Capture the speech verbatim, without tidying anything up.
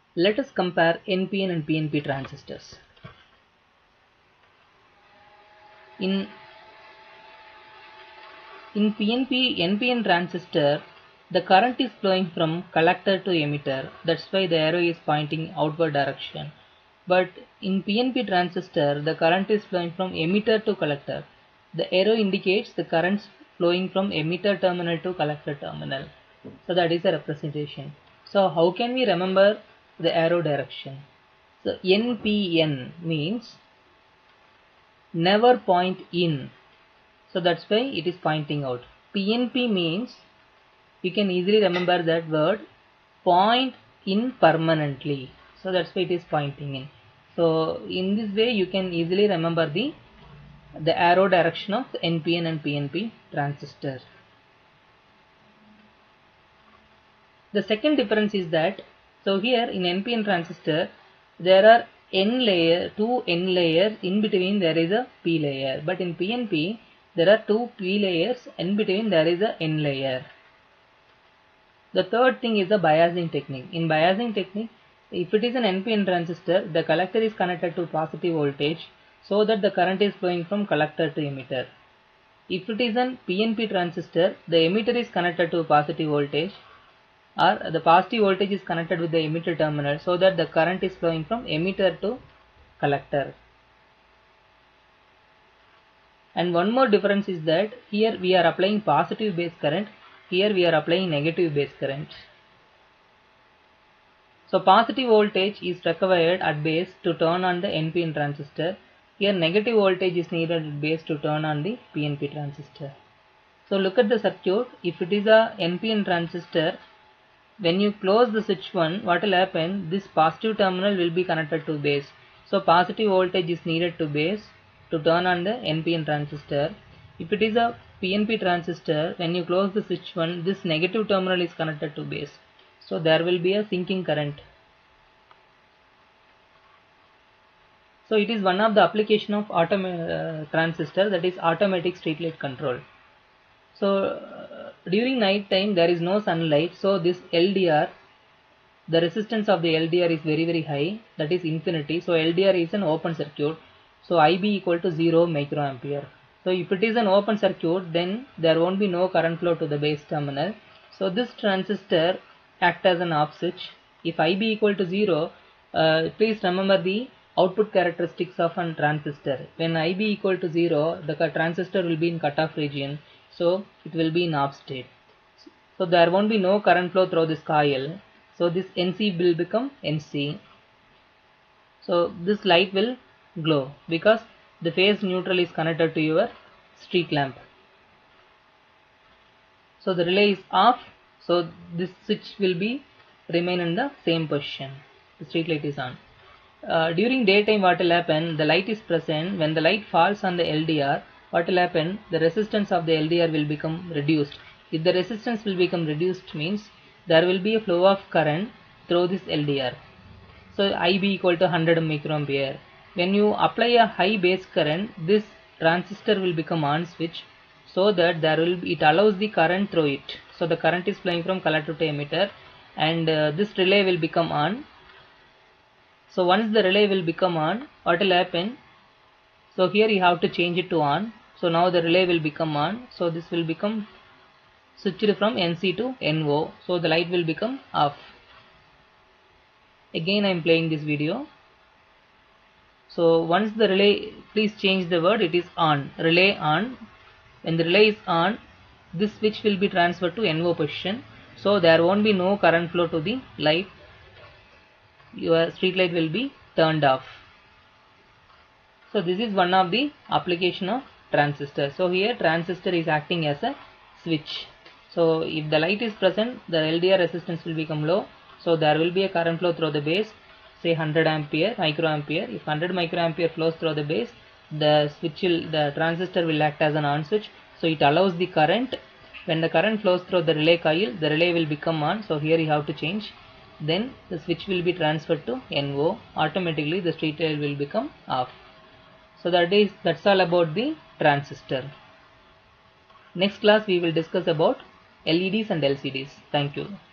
Let us compare N P N and P N P transistors. In, in P N P, N P N transistor, the current is flowing from collector to emitter. That's why the arrow is pointing outward direction. But in P N P transistor, the current is flowing from emitter to collector. The arrow indicates the currents flowing from emitter terminal to collector terminal. So that is a representation. So how can we remember the arrow direction? So N P N means never point in. So that's why it is pointing out. P N P means, you can easily remember that word, point in permanently. So that's why it is pointing in. So in this way you can easily remember the the arrow direction of the N P N and P N P transistor. The second difference is that, so here in N P N transistor there are N layer, two N layers, in between there is a P layer. But in P N P there are two P layers, in between there is a N layer. The third thing is the biasing technique. In biasing technique, if it is an N P N transistor, the collector is connected to positive voltage so that the current is flowing from collector to emitter. If it is an P N P transistor, the emitter is connected to positive voltage, or the positive voltage is connected with the emitter terminal so that the current is flowing from emitter to collector. And one more difference is that here we are applying positive base current, here we are applying negative base current. So positive voltage is required at base to turn on the N P N transistor. Here negative voltage is needed at base to turn on the P N P transistor. So look at the circuit. If it is a N P N transistor, when you close the switch one, what will happen? This positive terminal will be connected to base. So positive voltage is needed to base to turn on the N P N transistor. If it is a P N P transistor, when you close the switch one, this negative terminal is connected to base. So there will be a sinking current. So it is one of the application of autom uh, transistor, that is automatic street light control. So uh, during night time there is no sunlight, so this L D R, the resistance of the L D R is very very high, that is infinity. So L D R is an open circuit, so I B equal to zero microampere. So if it is an open circuit, then there won't be no current flow to the base terminal. So this transistor act as an off switch. If I B equal to zero, uh, please remember the output characteristics of a transistor. When I B equal to zero, the transistor will be in cutoff region, so it will be in off state. So there won't be no current flow through this coil. So this N C will become N C. So this light will glow because the phase neutral is connected to your street lamp. So the relay is off, so this switch will be remain in the same position. The street light is on. Uh, during daytime what will happen? The light is present. When the light falls on the L D R, what will happen? The resistance of the L D R will become reduced. If the resistance will become reduced, means there will be a flow of current through this L D R. So I B equal to one hundred microampere. When you apply a high base current, this transistor will become on switch, so that there will be, it allows the current through it. So the current is flowing from collector to emitter, and uh, this relay will become on. So once the relay will become on, what will happen? So here you have to change it to on. So now the relay will become on. So this will become switched from N C to N O. So the light will become off. Again I am playing this video. So once the relay, please change the word, it is on. Relay on. When the relay is on, this switch will be transferred to N O position. So there won't be no current flow to the light. Your street light will be turned off. So this is one of the application of transistor. So here transistor is acting as a switch. So if the light is present, the L D R resistance will become low. So there will be a current flow through the base, say one hundred ampere, microampere. If one hundred microampere flows through the base, the switch will, the transistor will act as an on switch. So it allows the current. When the current flows through the relay coil, the relay will become on. So here you have to change. Then the switch will be transferred to N O. Automatically the street light will become off. So that is that's all about the transistor. Next class we will discuss about L E Ds and L C Ds. Thank you.